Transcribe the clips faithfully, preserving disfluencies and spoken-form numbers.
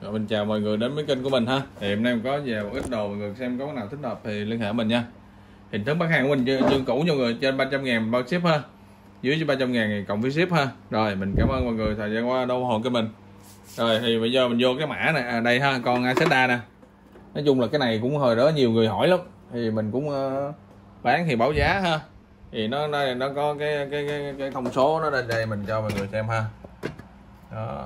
Rồi, mình chào mọi người đến với kênh của mình ha. Thì hôm nay mình có về một ít đồ, mọi người xem có cái nào thích hợp thì liên hệ mình nha. Hình thức bán hàng của mình chương cũ cho người trên ba trăm ngàn bao ship ha, dưới ba trăm ngàn thì cộng phí ship ha. Rồi mình cảm ơn mọi người thời gian qua đâu ủng hộ cái mình. Rồi thì bây giờ mình vô cái mã này à, đây ha, con Aseda nè. Nói chung là cái này cũng hồi đó nhiều người hỏi lắm, thì mình cũng uh, bán thì báo giá ha. Thì nó nó, nó có cái cái cái cái thông số nó lên đây, mình cho mọi người xem ha. Đó.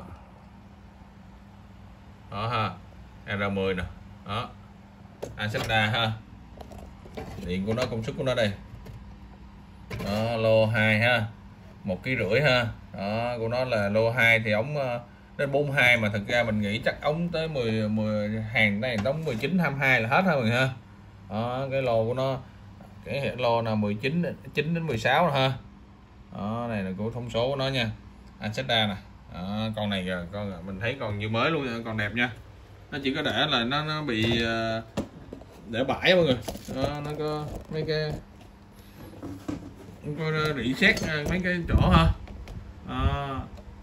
Đó ha, R mười nè, đó, Aseda ha, điện của nó, công suất của nó đây, đó, lô hai ha, một ký rưỡi ha, đó, của nó là lô hai thì ống đến bốn mươi hai, mà thực ra mình nghĩ chắc ống tới mười, mười hàng này đóng mười chín hai mươi hai là hết ha mình ha. Đó, cái lô của nó, cái lô là mười chín chín đến mười sáu ha. Đó, này là của thông số của nó nha, Aseda nè. Đó, con này con mình thấy còn như mới luôn, còn đẹp nha. Nó chỉ có để là nó nó bị để bãi mọi người. Đó, nó có mấy cái có rỉ sét mấy cái chỗ ha. Đó.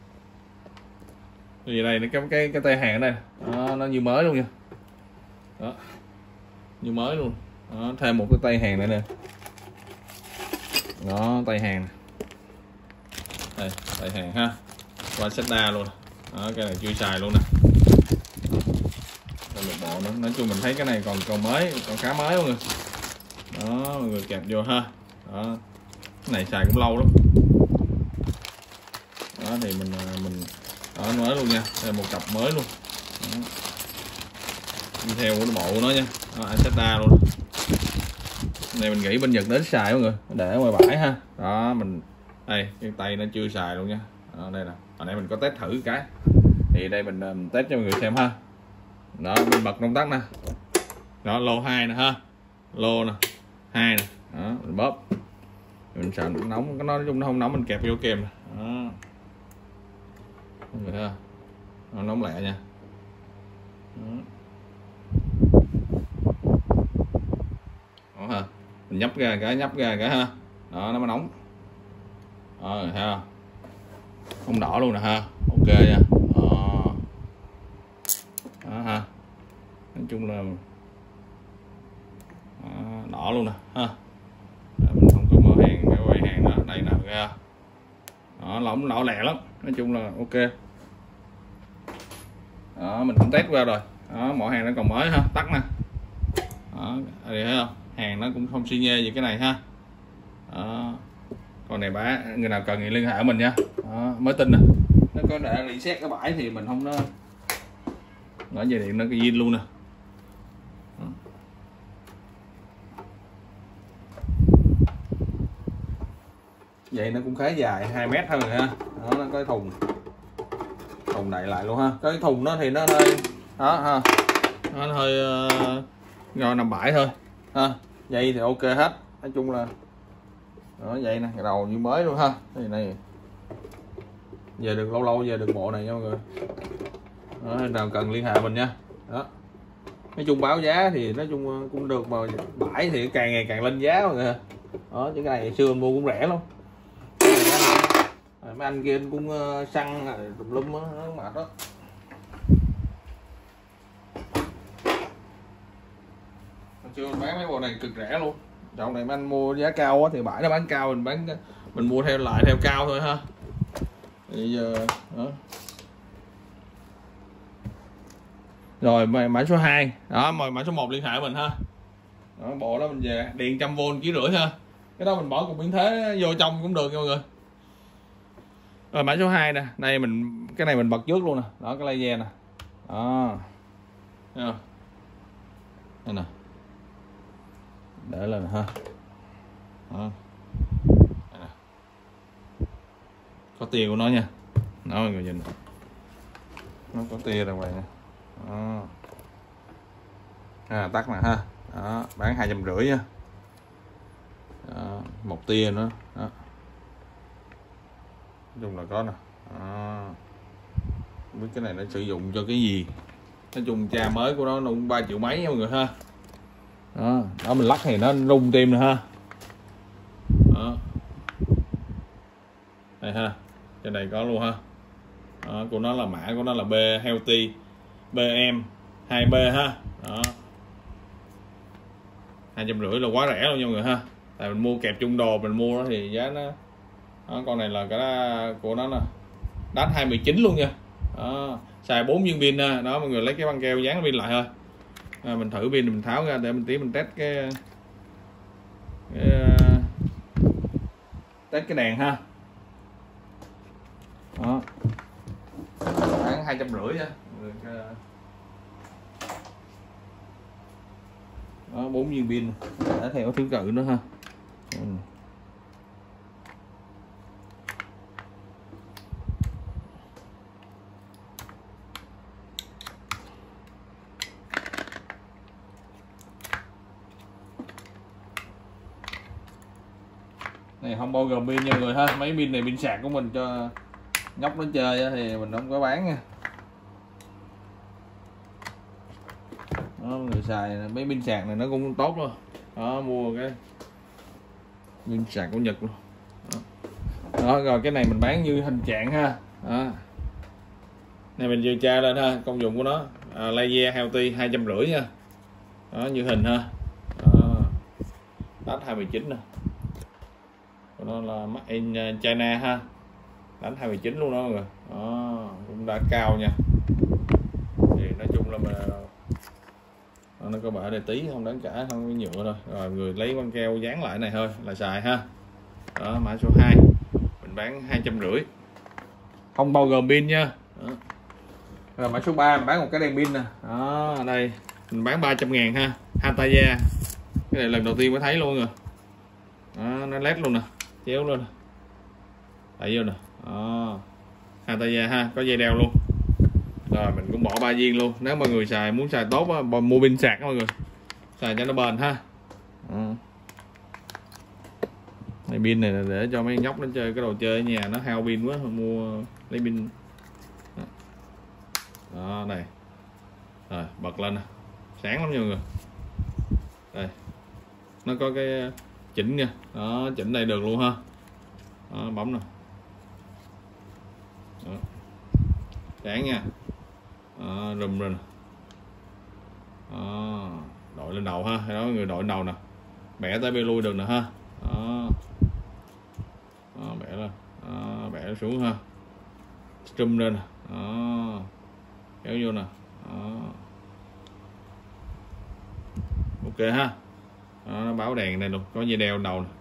Thì đây cái cái cái tay hàng đây. Đó, nó như mới luôn nha. Đó, như mới luôn. Đó, thêm một cái tay hàng nữa nè. Đó, tay hàng đây, tay hàng ha, qua Aseda luôn. Đó, cái này chưa xài luôn nè. Đây một bộ nữa. Nói chung mình thấy cái này còn còn mới, còn khá mới mọi người. Đó, mọi người kẹp vô ha. Đó, cái này xài cũng lâu lắm. Đó thì mình mình đó, mới luôn nha, đây một cặp mới luôn. Đó, đi theo của bộ của nó nha. Đó, Aseda luôn. Này mình nghĩ bên Nhật đến xài mọi người, để ngoài bãi ha. Đó, mình đây cái tay nó chưa xài luôn nha. Đó, đây nè, hồi nãy mình có test thử cái, thì đây mình, mình test cho mọi người xem ha. Đó, mình bật công tắc nè. Đó, lô hai nè ha, lô nè, hai nè. Đó, mình bóp, mình sợ nó nóng, cái nó nói chung nó không nóng, mình kẹp vô kèm nè. Đó, mọi người ha, nó nóng lẹ nha. Đó. Đó ha, mình nhấp ra cái, nhấp ra cái ha. Đó, nó mới nóng. Đó, ha, không đỏ luôn nè ha, ok nha. Đó, đó ha, nói chung là đó, đỏ luôn nè ha. Đó, mình không có mở hàng cái quầy hàng đó, đây nè ra. Đó, lỏng đỏ lẹ lắm, nói chung là ok. Đó, mình cũng test qua rồi. Đó, mọi hàng nó còn mới ha, tắt nè. Đó, đây thấy không, hàng nó cũng không xi nhê gì cái này ha. Đó, con này bá, người nào cần thì liên hệ mình nha. Đó, mới tin nè, nó có để rỉ sét cái bãi thì mình không, nó nó dây điện nó cái zin luôn nè. Đó. Vậy nó cũng khá dài, hai mét thôi ha. Đó, nó có cái thùng thùng đậy lại luôn ha. Cái thùng nó thì nó hơi đó ha, nó hơi uh, rồi nằm bãi thôi ha. Dây thì ok hết, nói chung là đó, vậy nè, cái đầu như mới luôn ha. Cái này về được lâu lâu về được bộ này nha mọi người. Đó, nào cần liên hệ mình nha. Đó, nói chung báo giá thì nói chung cũng được, mà bãi thì càng ngày càng lên giá mọi người. Đó, chứ cái này xưa mình mua cũng rẻ lắm. Mấy anh kia cũng xăng tùm lum đó, nó mệt đó. Chưa bán mấy bộ này cực rẻ luôn. Dạo này mấy anh mua giá cao quá thì bãi nó bán cao, mình bán mình mua theo lại theo cao thôi ha. Bây giờ đó. Rồi mã số hai đó, mời mã số một liên hệ mình ha. Đó, bộ đó mình về điện trăm vôn ký rưỡi ha, cái đó mình bỏ cục biến thế vô trong cũng được nha mọi người. Rồi mã số hai nè, đây mình cái này mình bật trước luôn nè. Đó, cái laser nè. Đó, thấy không? Đây nè, để lên ha. Đó, có tia của nó nha. Đó mọi người nhìn, nó có tia đàng hoàng nha. Đó, à, tắt nè ha. Đó, bán hai trăm rưỡi nha. Đó, một tia nữa. Đó, nói chung là có nè. Đó, không biết cái này nó sử dụng cho cái gì. Nói chung cha mới của nó nó cũng ba triệu mấy nha mọi người ha. Đó, đó mình lắc thì nó rung tim nè ha. Đó, đây ha, trên này có luôn ha. Đó, của nó là mã của nó là B Healthy bê em hai bê ha. Đó, hai trăm rưỡi là quá rẻ luôn nha mọi người ha, tại mình mua kẹp chung đồ mình mua đó thì giá nó đó, con này là cái của nó nè, đắt hai mươi chín luôn nha. Đó, xài bốn viên pin ha. Đó mọi người lấy cái băng keo dán pin lại thôi. À, mình thử pin mình tháo ra để mình tí mình test cái, cái test cái đèn ha. Đó, khoảng hai trăm rưỡi nha. Đó, bốn viên pin đã theo thứ tự nữa ha. Ừ. Này không bao gồm pin nha người ha, mấy pin này pin sạc của mình cho nhóc nó chơi thì mình không có bán nha. Đó, người xài mấy pin sạc này nó cũng tốt luôn. Đó, mua cái pin sạc của Nhật luôn. Đó. Đó, rồi cái này mình bán như hình trạng ha. Đó, này mình vừa tra lên ha, công dụng của nó à, laser healthy hai trăm rưỡi nha. Đó, như hình ha. Đó, đắt hai mươi chín nè, nó là made in China ha, đánh hai mươi chín luôn đó mọi người. Đó, cũng đã cao nha. Thì nói chung là mà nó có bể này tí không đáng kể, không có nhựa thôi. Rồi người lấy băng keo dán lại này thôi là xài ha. Đó, mã số hai mình bán hai trăm rưỡi không bao gồm pin nha. Đó. Rồi mã số ba mình bán một cái đèn pin nè. Đó, ở đây mình bán ba trăm ngàn ha, Hataya. Cái này lần đầu tiên mới thấy luôn rồi. Đó, nó led luôn nè, chéo lên tại vô nè. Đó, Hataya ha, có dây đeo luôn. Rồi mình cũng bỏ ba viên luôn, nếu mà người xài muốn xài tốt á, mua pin sạc đó mọi người, xài cho nó bền ha. Đó, này pin này là để cho mấy nhóc nó chơi cái đồ chơi ở nhà nó hao pin quá, mua lấy pin. Đó, đó này, rồi bật lên nè, sáng lắm nha mọi người. Đây, nó có cái chỉnh nha. Đó, chỉnh đây được luôn ha. Đó, bấm nè. Đó, sáng nha. Đó, rùm rồi nè. Đó, đội lên đầu ha. Đó, người đội lên đầu nè, bẻ tới bê lui được nè ha. Đó, đó bẻ lên. Đó, bẻ xuống ha, strum lên nè. Đó, kéo vô nè. Đó, ok ha. Đó, nó báo đèn này luôn, có dây đeo đầu nè.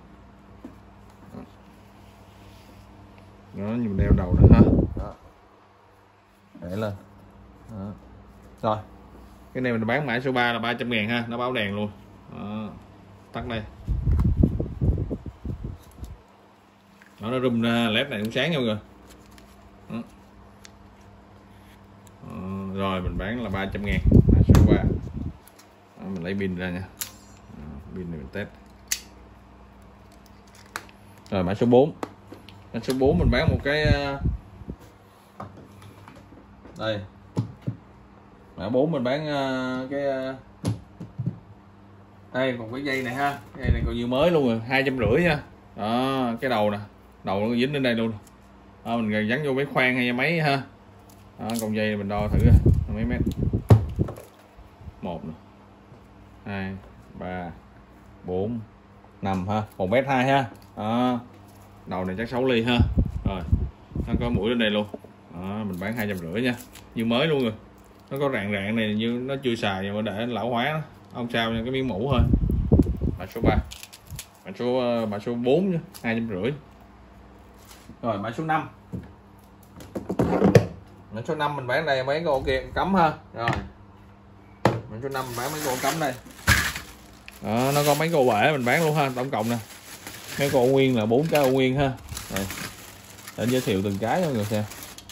Đó, mình đeo đầu nữa ha. Đó, để lên. Đó. Rồi cái này mình bán mã số ba là ba trăm ngàn ha, nó báo đèn luôn. Đó, tắt đây. Đó, nó rung ra led này cũng sáng nha mọi người. Đó. Đó, rồi mình bán là ba trăm ngàn, mã số ba. Đó, mình lấy pin ra nha. Đó, pin này mình test. Rồi mã số bốn. Mã số bốn mình bán một cái đây, mã bốn mình bán cái đây còn cái dây này ha, dây này còn như mới luôn rồi, hai trăm rưỡi nha. Đó, cái đầu nè, đầu nó dính lên đây luôn. Đó, mình gắn vô mấy khoan hay mấy ha. Đó, con dây mình đo thử mấy mét, một nè, hai, ba, bốn, năm ha, một mét hai ha. Đó, đầu này chắc sáu ly ha. Rồi nó có mũi lên đây luôn. Đó, mình bán hai trăm rưỡi nha, như mới luôn rồi. Nó có rạn rạn này như nó chưa xài nhưng mà để lão hóa đó. Không sao nha, cái miếng mũ thôi. Mã số ba, mã số mã số bốn nha, hai trăm rưỡi. Rồi mã số năm. Mã số năm mình bán đây mấy cái ô kia cắm ha. Rồi mã số năm mình bán mấy cái ô cắm đây. Đó, nó có mấy cái ô bể mình bán luôn ha, tổng cộng nè. Mấy cái ô nguyên là bốn cái ô nguyên ha. Rồi để giới thiệu từng cái cho mọi người xem.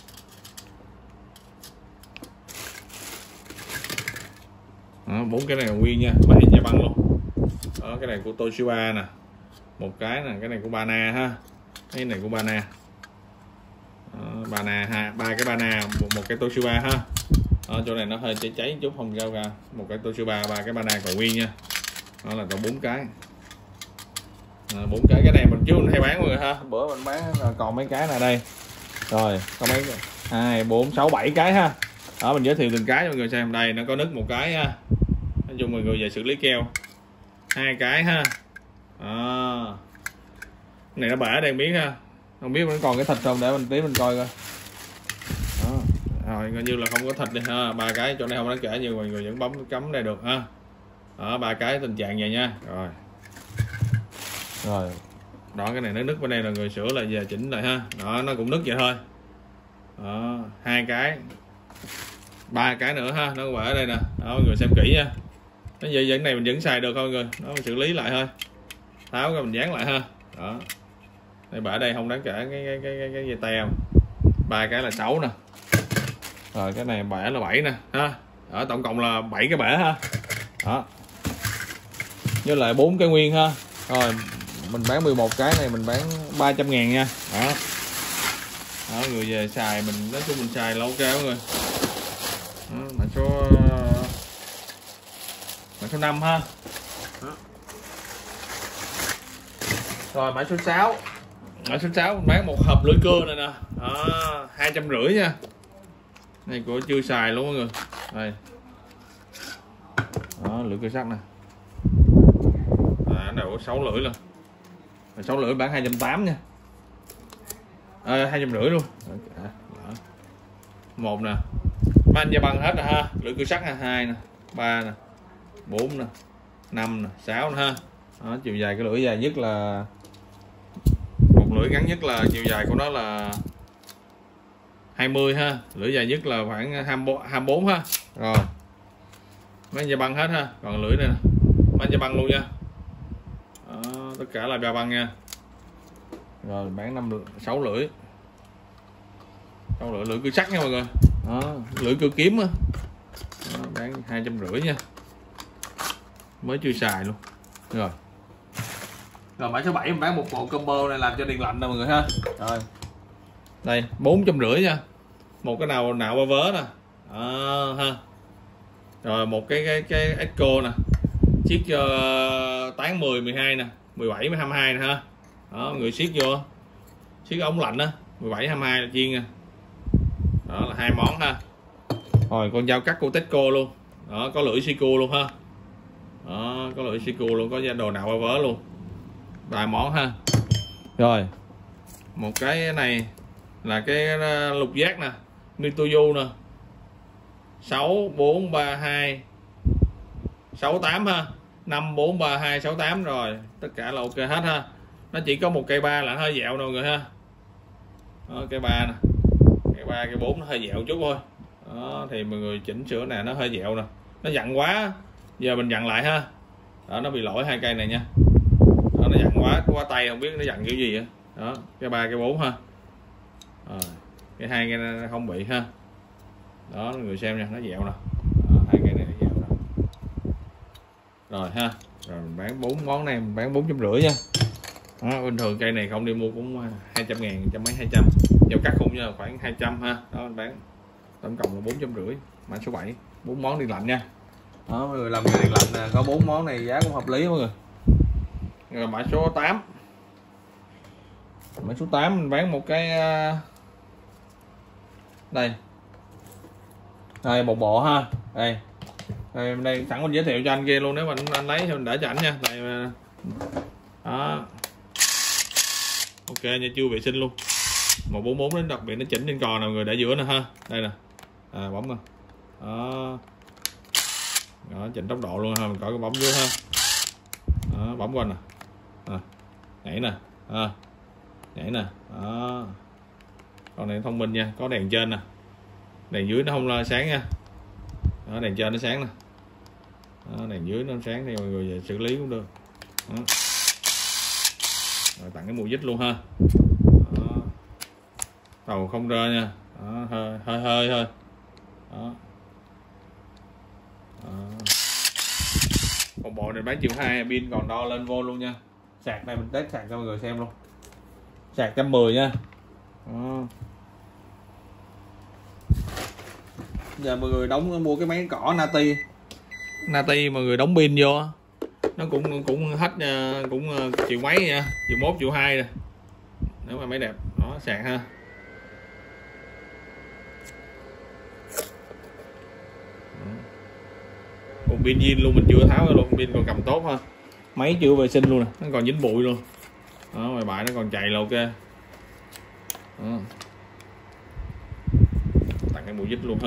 Bốn cái này là nguyên nha, bảy da băng luôn. Đó, cái này của Toshiba nè, một cái nè, cái này của Bana ha, cái này của Bana. Đó, Bana ha, ba cái Bana, một, một cái Toshiba ha. Đó, chỗ này nó hơi cháy cháy chút không giao ra, một cái Toshiba, ba cái Bana còn nguyên nha. Đó là còn bốn cái. bốn cái, cái này mình trước mình hay bán mọi người ha, bữa mình bán còn mấy cái này đây. Rồi có mấy hai bốn sáu bảy cái ha. Đó, mình giới thiệu từng cái cho mọi người xem. Đây nó có nứt một cái ha, nói chung mọi người về xử lý keo hai cái ha. Đó. Cái này nó bể đang biến ha, không biết vẫn còn cái thịt không, để mình tí mình coi coi. Đó. Rồi coi như là không có thịt đi ha. Ba cái chỗ này không đáng kể, nhưng mọi người vẫn bấm cắm đây được ha. Đó, ba cái tình trạng vậy nha. Rồi rồi đó, cái này nó nứt bên đây là người sửa lại về chỉnh lại ha. Đó, nó cũng nứt vậy thôi. Đó, hai cái, ba cái nữa ha, nó bể ở đây nè. Đó, mọi người xem kỹ nha. Nó vậy cái này mình vẫn xài được thôi mọi người. Đó, mình xử lý lại thôi, tháo ra mình dán lại ha. Đó, đây bể đây không đáng kể, cái cái cái cái, cái dây teo. Ba cái là sáu nè. Rồi cái này bể là bảy nè ha. Ở tổng cộng là bảy cái bể ha. Đó, với lại bốn cái nguyên ha. Rồi mình bán mười một cái này mình bán ba trăm ngàn nha. Đó. Đó, người về xài mình nói chung mình xài là ok mọi người. Đó, mã số mã số năm ha. Đó. Rồi mã số sáu, mã số sáu mình bán một hộp lưỡi cưa này nè. Đó, hai trăm rưỡi nha. Này của chưa xài luôn mọi người. Đây. Đó, lưỡi cưa sắt nè. À, đâu có sáu lưỡi luôn. sáu lưỡi bán hai trăm tám mươi nha. À, hai trăm rưỡi luôn. Đó. Một nè. Mấy anh gia băng hết rồi ha. Lưỡi cưa sắt ha, hai nè, ba nè, bốn nè, năm nè, sáu nè ha. Đó, chiều dài cái lưỡi dài nhất là một lưỡi ngắn nhất là chiều dài của nó là hai mươi ha, lưỡi dài nhất là khoảng hai mươi bốn ha. Rồi mấy anh gia băng hết ha, còn lưỡi này nè mấy anh gia băng luôn nha. Đó, tất cả là gia băng nha. Rồi bán năm sáu lưỡi, sáu lưỡi lưỡi cưa sắt nha mọi người. Đó, lưỡi cưa kiếm á. Đó, bán hai trăm rưỡi nha, mới chưa xài luôn. Rồi rồi mã số bảy mình bán một bộ combo này làm cho điện lạnh nè mọi người ha. Rồi đây bốn trăm rưỡi nha, một cái nào nạo ba vớ nè. Đó, ha. Rồi một cái cái cái Echo nè, chiếc cho uh, tán mười, mười hai nè, mười bảy, hai mươi hai nè ha. Đó, người siết vô, siết ống lạnh á, mười bảy, hai mươi hai là chiên nha. Đó là hai món ha. Rồi con dao cắt của Tesco luôn. Đó, có lưỡi Siku luôn ha. Đó, có lưỡi Siku luôn, có đồ nạo ba vớ luôn. Ba món ha. Rồi một cái này là cái lục giác nè, Mituyu nè, sáu bốn ba hai sáu tám ha, năm bốn ba hai sáu tám. Rồi tất cả là ok hết ha. Nó chỉ có một cây ba là hơi dẹo nè mọi người ha. Đó, cây ba nè, cây ba, cây bốn nó hơi dẹo chút thôi. Đó, thì mọi người chỉnh sửa nè, nó hơi dẹo nè, nó dặn quá, giờ mình dặn lại ha. Đó, nó bị lỗi hai cây này nha. Đó, nó dặn quá quá tay, không biết nó dặn kiểu gì á. Đó, cái ba cái bốn ha. Rồi, cái hai cái này không bị ha. Đó, người xem nha, nó dẹo nè. Đó, hai cái này nó dẹo nè. Rồi ha. Rồi mình bán bốn món này mình bán bốn trăm rưỡi nha. Đó, bình thường cây này không đi mua cũng hai trăm ngàn, trăm mấy hai trăm, dao cắt cũng như là khoảng hai trăm ha. Đó, mình bán tổng cộng là bốn trăm rưỡi. Mã số bảy, bốn món điện lạnh nha. Đó, mọi người làm nghề điện lạnh nè, có bốn món này giá cũng hợp lý mọi người. Rồi mã số tám, mã số tám mình bán một cái đây, đây một bộ ha. Đây, đây, đây sẵn mình giới thiệu cho anh kia luôn, nếu mà anh, anh lấy thì mình để cho ảnh nha. Đây, đó, ok nha, chưa vệ sinh luôn. Một bốn bốn đến đặc biệt nó chỉnh trên cò nè mọi người, để giữa nè ha. Đây nè, à, bấm nè. Đó. Đó, chỉnh tốc độ luôn ha, mình coi cái bấm dưới ha. Đó, bấm quanh nè, à, nhảy nè, à, nhảy nè. Đó, con này thông minh nha, có đèn trên nè, đèn dưới nó không sáng nha. Đó, đèn trên nó sáng nè. Đó, đèn dưới nó sáng thì mọi người về xử lý cũng được. Đó. Rồi tặng cái mùi dít luôn ha. Đó. Tàu không rơ nha. Đó, hơi hơi hơi thôi. Đó. Đó. Còn bộ này bán triệu hai, pin còn đo lên vô luôn nha. Sạc này mình test sạc cho mọi người xem luôn. Sạc một trăm mười nha. Đó. Giờ mọi người đóng mua cái máy cỏ Nati, Nati mọi người đóng pin vô nó cũng cũng hết cũng triệu mấy nha, triệu mốt triệu hai rồi nếu mà máy đẹp. Đó, sạc ha. pin zin luôn, mình chưa tháo ra luôn, pin còn cầm tốt ha, máy chưa vệ sinh luôn nè, nó còn dính bụi luôn đó, ngoài bãi nó còn chạy là ok đó. Tặng cái bộ dít luôn ha.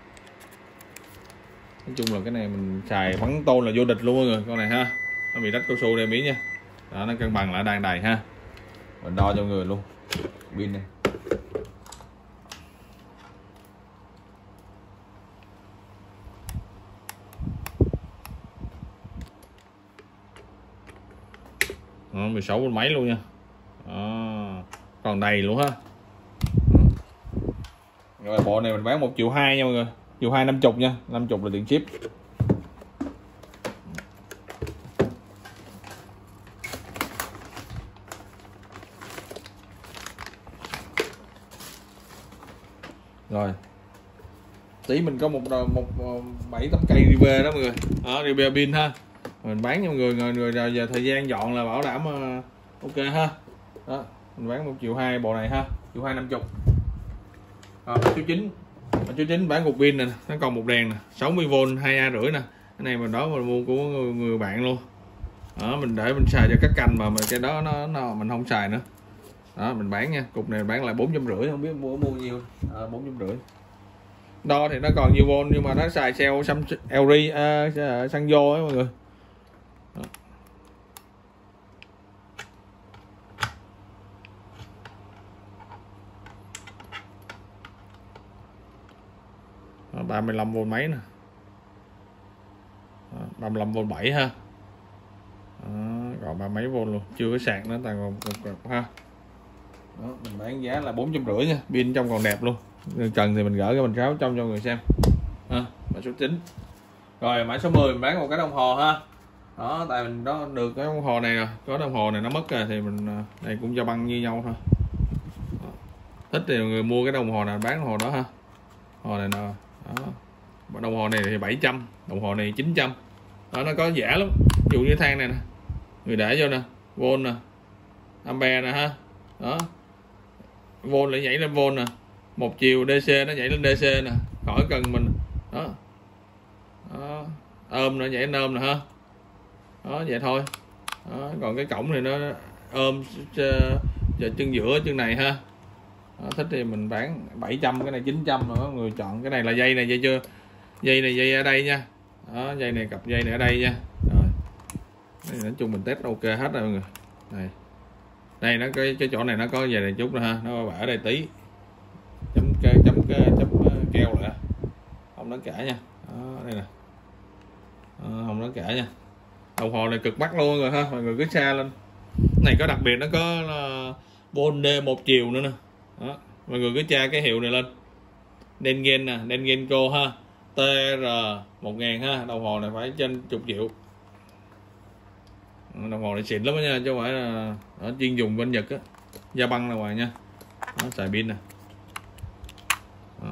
Nói chung là cái này mình xài bắn tôn là vô địch luôn mọi người, con này ha, nó bị rách cao su đây miếng nha đó, nó cân bằng lại đàn đầy ha. Mình đo cho người luôn pin này. Đó, mười sáu vôn mấy luôn nha đó, còn đầy luôn ha. Rồi bộ này mình bán một triệu hai nha mọi người, triệu hai năm chục nha, năm chục là tiền ship. Rồi tí mình có một một, một bảy tấm cây river đó mọi người, đó river pin ha, mình bán cho mọi người, người người giờ thời gian dọn là bảo đảm uh, ok ha. Đó mình bán một triệu hai bộ này ha, triệu hai năm chục. Rồi chú chính, chú chính bán cục pin nè, nó còn một đèn nè, sáu mươi vôn hai a rưỡi nè, cái này mình đó mình mua của người, người bạn luôn đó, mình để mình xài cho các canh mà, mà cái đó nó, nó mình không xài nữa đó, mình bán nha. Cục này bán lại bốn trăm rưỡi, không biết mua mua nhiêu, bốn trăm rưỡi. Đo thì nó còn nhiều vôn nhưng mà nó xài cell lờ rờ à, xăng vô ấy mọi người đó. ba mươi lăm vôn mấy nè, ba mươi lăm vôn bảy ha đó, còn ba mấy vôn luôn, chưa có sạc nữa, toàn còn, còn, còn ha đó, mình bán giá là bốn trăm rưỡi nha, pin trong còn đẹp luôn, cần thì mình gỡ cái mình ráo trong cho người xem ha. Mã số chín. Rồi mã số mười mình bán một cái đồng hồ ha đó, tại mình đó được cái đồng hồ này, có đồng hồ này nó mất rồi thì mình đây cũng cho băng như nhau thôi đó. Thích thì người mua cái đồng hồ nào bán đồng hồ đó ha, hồ này nè đó. Đồng hồ này thì bảy trăm, đồng hồ này chín trăm đó, nó có giả lắm. Ví dụ như thang này nè, người để vô nè, vôn nè, ampere nè ha đó, vôn lại nhảy lên vôn nè, một chiều đê xê nó nhảy lên đê xê nè, khỏi cần mình đó, đó. Ôm nữa, nhảy lên ôm nè ha đó, vậy thôi đó. Còn cái cổng này nó ôm chân giữa chân này ha đó, thích thì mình bán bảy trăm, cái này chín trăm nữa, người chọn. Cái này là dây này, dây chưa, dây này dây ở đây nha đó, dây này cặp dây này ở đây nha. Rồi đây, nói chung mình test ok hết rồi mọi người. Này đây nó cái cái chỗ này nó có về này chút nữa ha, nó ở đây tí chấm chấm chấm, chấm keo lại không nó cả nha đó, đây nè à, không nó cả nha. Đồng hồ này cực bắt luôn rồi ha, mọi người cứ xa lên. Này có đặc biệt nó có vôn D một chiều nữa nè đó, mọi người cứ tra cái hiệu này lên, Dengen nè, Dengenco ha, T R một nghìn ha. Đồng hồ này phải trên chục triệu, đồng hồ này xịn lắm đó nha, chứ không phải là ở chuyên dùng bên Nhật á, da băng là ngoài nha đó, xài pin nè đó.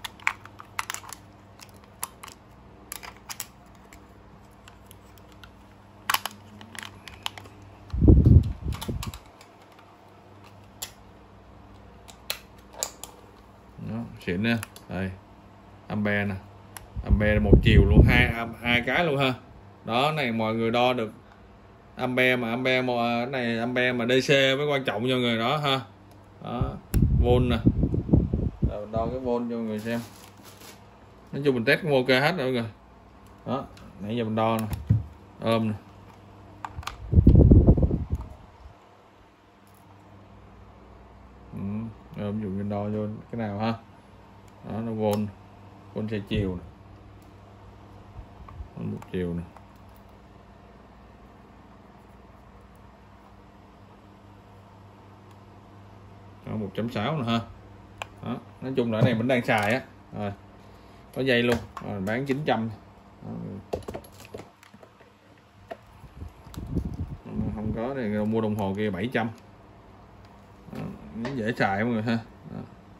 Đó, xịn nè, đây ampere nè, ampere một chiều luôn, hai hai cái luôn ha đó. Này mọi người đo được ampere mà ampere mà này ampere mà đê xê mới quan trọng cho người đó ha đó, vôn nè. Rồi đo cái vôn cho người xem, nói chung mình test cũng ok hết rồi mọi người đó. Nãy giờ mình đo nè, ôm nè ừ, ôm dùng cái đo vô cái nào ha đó, nó vôn vôn xe chiều nè, một chiều nè một chấm sáu nè ha đó. Nói chung là cái này mình đang xài á, rồi có dây luôn, rồi bán chín trăm. Không có thì mua đồng hồ kia bảy trăm đó, dễ xài mọi người ha đó.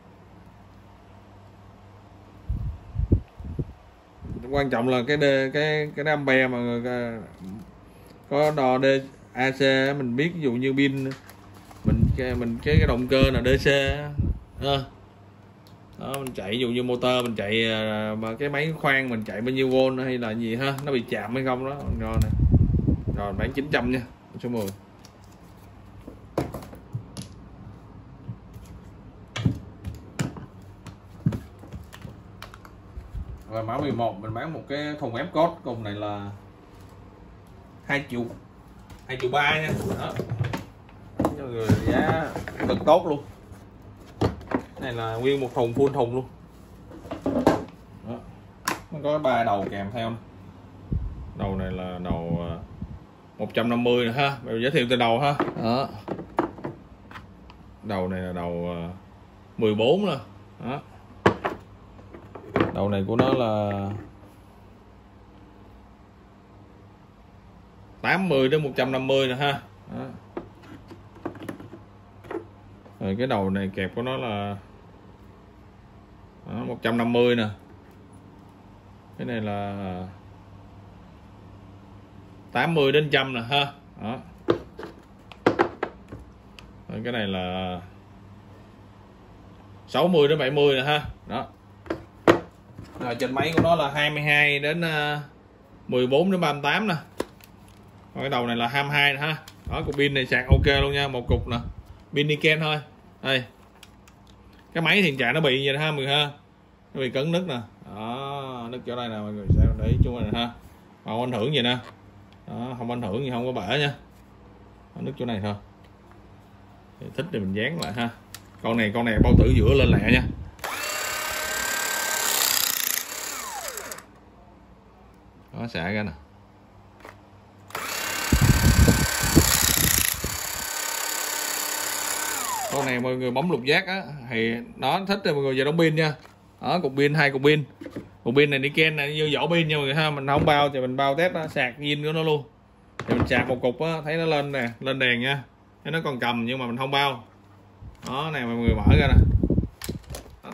Quan trọng là cái đê, cái cái ampere mà người có đo D A C mình biết, ví dụ như pin mình cái mình cái, cái động cơ là đê xê à. Đó, mình chạy ví dụ như motor mình chạy mà cái máy khoan mình chạy bao nhiêu volt hay là gì ha, nó bị chạm hay không đó. Rồi này, rồi bán chín trăm nha, số mười. Và mã mười một mình bán một cái thùng ép cốt, cùng này là hai triệu hai triệu ba nha. Đó, cho người giá cực tốt luôn. Này là nguyên một thùng full thùng luôn. Đó, nó có ba đầu kèm theo nữa. Đầu này là đầu một trăm năm mươi nữa ha, bây giờ giới thiệu từ đầu ha. Đó, đầu này là đầu mười bốn nữa. Đó, đầu này của nó là tám mươi đến một trăm năm mươi nữa ha. Đó. Rồi cái đầu này kẹp của nó là đó, một trăm năm mươi nè. Cái này là tám mươi đến một trăm nè ha. Đó. Rồi cái này là sáu mươi đến bảy mươi nè ha. Đó. Rồi trên máy của nó là hai mươi hai đến mười bốn đến ba mươi tám nè. Còn cái đầu này là hai mươi hai nè ha. Đó, cục pin này sạc ok luôn nha, một cục nè. Pin Niken thôi. Đây. Cái máy hiện trạng nó bị vậy ha mọi người ha. Nó bị cấn nứt nè. Đó, nứt chỗ đây nè mọi người sẽ để ý chung này ha. Không ảnh hưởng gì nè. Đó, không ảnh hưởng gì, không có bể nha. Đó, nứt chỗ này thôi. Thì thích thì mình dán lại ha. Con này con này bao tử giữa lên lẹ nha. Đó, xả ra nè. Con này mọi người bấm lục giác á thì nó thích thì mọi người về đóng pin nha. Đó, cục pin, hai cục pin. Cục pin này Niken này như vỏ pin nha mọi người ha, mình không bao thì mình bao test đó, sạc pin của nó luôn. Thì mình sạc một cục á, thấy nó lên nè, lên đèn nha. Thấy nó còn cầm nhưng mà mình không bao. Đó, này mọi người mở ra nè. Đó.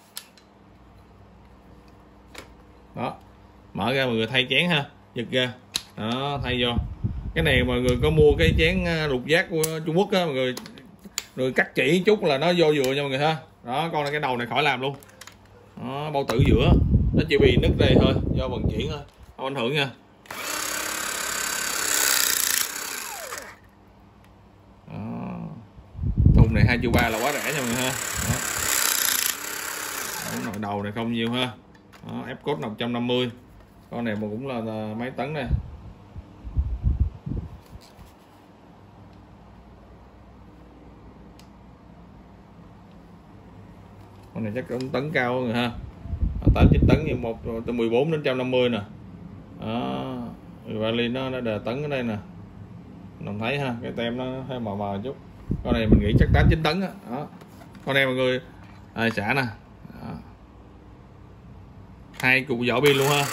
Đó. Mở ra mọi người thay chén ha, giật ra. Đó, thay vô. Cái này mọi người có mua cái chén lục giác của Trung Quốc á mọi người, rồi cắt chỉ chút là nó vô vừa nha mọi người ha. Đó, con này cái đầu này khỏi làm luôn. Đó, bao tử giữa nó chỉ bị nứt đây thôi, do vận chuyển thôi, không ảnh hưởng nha. Đó. Thùng này hai triệu ba là quá rẻ nha mọi người ha. Đó. Đó, nội đầu này không nhiều ha. Đó, ép cốt một trăm năm mươi. Con này mà cũng là, là mấy tấn này. Con này chắc cũng tấn cao người ha, tám chín tấn như một từ mười bốn đến một trăm năm mươi nè. Đó, vali nó nó đè tấn ở đây nè, mình thấy ha, cái tem nó hơi mờ mờ chút. Con này mình nghĩ chắc tám chín tấn á. Đó, con này mọi người à, xả nè. Đó. Hai cục vỏ pin luôn ha.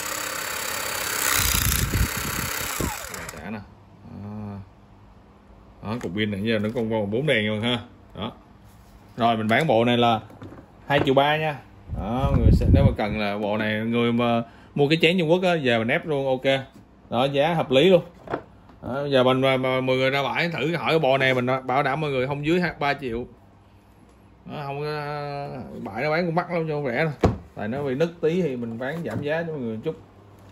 Xả nè. Đó. Đó, cục pin này giờ nó còn còn bốn đèn rồi ha. Đó, rồi mình bán bộ này là hai triệu ba nha. Đó, người sẽ, nếu mà cần là bộ này người mà mua cái chén Trung Quốc á, giờ mình ép luôn ok. Đó, giá hợp lý luôn. Đó, giờ mình mà, mà mọi người ra bãi thử hỏi cái bộ này mình bảo đảm mọi người không dưới ba triệu. Đó, không có bãi nó bán cũng mắc lắm cho rẻ đâu. Tại nó bị nứt tí thì mình bán giảm giá cho mọi người một chút.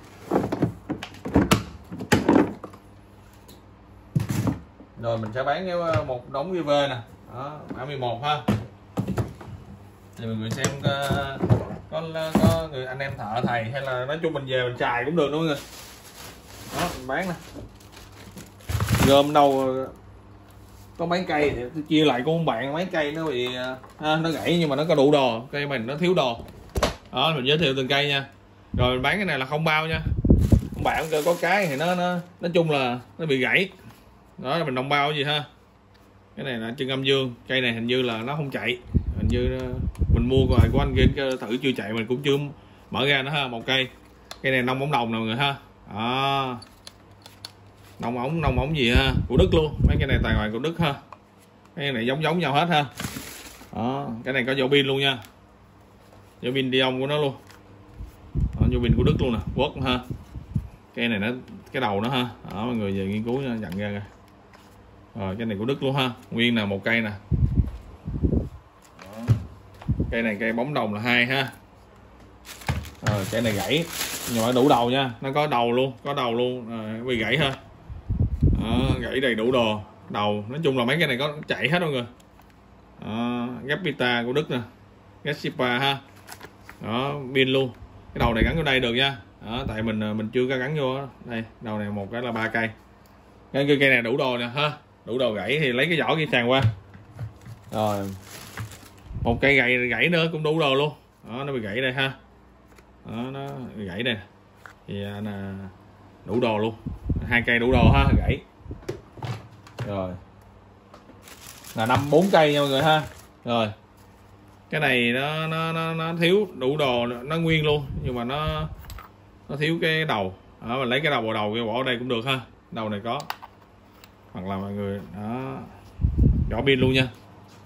Rồi mình sẽ bán cái một đống vê vê nè. Đó, mã mười một ha. Thì mọi người xem có, có, có người anh em thợ thầy hay là nói chung mình về mình xài cũng được đúng không mọi người. Đó, mình bán nè. Gom đâu có mấy cây thì chia lại con bạn, mấy cây nó bị ha, nó gãy nhưng mà nó có đủ đồ, cây mình nó thiếu đồ. Đó, mình giới thiệu từng cây nha. Rồi mình bán cái này là không bao nha. Con bạn kêu có cái thì nó nó nói chung là nó bị gãy. Đó, mình đồng bao gì ha. Cái này là chân âm dương, cây này hình như là nó không chạy, hình như mình mua rồi của anh kia thử chưa chạy, mình cũng chưa mở ra nữa ha. Một cây, cây này nông ống đồng nè mọi người ha. Đó, nông ống nông ống gì ha, của Đức luôn, mấy cái này tài ngoài của Đức ha. Cái này giống giống nhau hết ha. Đó, cái này có vỏ pin luôn nha, vỏ pin đi ông của nó luôn. Đó, vỏ pin của Đức luôn nè, quốc ha. Cây này nó cái đầu nó ha. Đó, mọi người về nghiên cứu nha, nhận ra. Rồi cái này của Đức luôn ha, nguyên là một cây nè. Đó. Cây này cây bóng đồng là hai ha. Rồi cây này gãy nhưng mà đủ đầu nha, nó có đầu luôn, có đầu luôn à, bị gãy ha. Đó, gãy đầy đủ đồ đầu. Nói chung là mấy cái này có chạy hết mọi người. Đó, Gapita của Đức nè, Gatsipa ha. Đó, pin luôn. Cái đầu này gắn vô đây được nha. Đó, tại mình mình chưa có gắn vô đó. Đây đầu này một cái là ba cây. Cái cây này đủ đồ nè ha, đủ đồ gãy thì lấy cái vỏ kia sàn qua. Rồi một cây gãy gãy nữa cũng đủ đồ luôn. Đó, nó bị gãy đây ha. Đó, nó bị gãy đây thì là đủ đồ luôn, hai cây đủ đồ ha, gãy rồi là năm bốn cây nha mọi người ha. Rồi cái này nó nó nó, nó thiếu đủ đồ, nó nguyên luôn nhưng mà nó nó thiếu cái đầu. Đó, mình lấy cái đầu vào đầu cái bỏ ở đây cũng được ha, đầu này có, hoặc là mọi người đó vỏ pin luôn nha.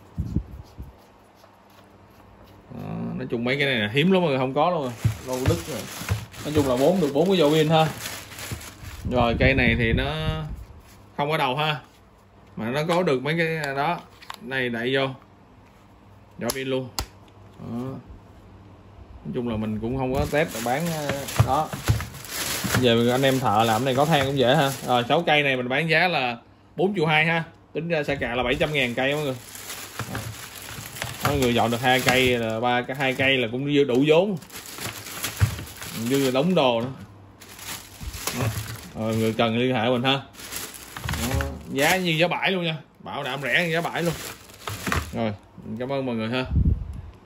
Đó, nói chung mấy cái này là hiếm lắm mọi người, không có luôn rồi, lâu Đức rồi. Nói chung là bốn được bốn cái vỏ pin ha. Rồi cây này thì nó không có đầu ha, mà nó có được mấy cái đó này đậy vô vỏ pin luôn. Đó. Nói chung là mình cũng không có test bán đó. Giờ anh em thợ làm này có than cũng dễ ha. Rồi sáu cây này mình bán giá là bốn triệu hai ha, tính ra xa cạ là bảy trăm ngàn cây mọi người. Đó. Mọi người dọn được hai cây là ba cái hai cây là cũng đủ vốn, như là đóng đồ nữa. Đó. Rồi người cần liên hệ mình ha. Đó. Giá như giá bãi luôn nha, bảo đảm rẻ như giá bãi luôn. Rồi cảm ơn mọi người ha.